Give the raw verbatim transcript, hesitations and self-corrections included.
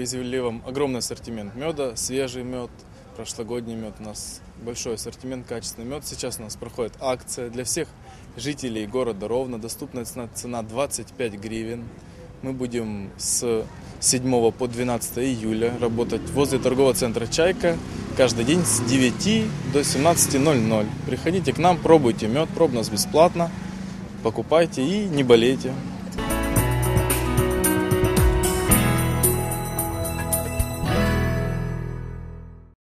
привезли вам огромный ассортимент меда, свежий мед, прошлогодний мед. У нас большой ассортимент, качественный мед. Сейчас у нас проходит акция для всех жителей города Ровно. Доступная цена двадцать пять гривен. Мы будем с седьмого по двенадцатое июля работать возле торгового центра «Чайка» каждый день с девяти до семнадцати ноль-ноль. Приходите к нам, пробуйте мед, пробуйте нас бесплатно, покупайте и не болейте.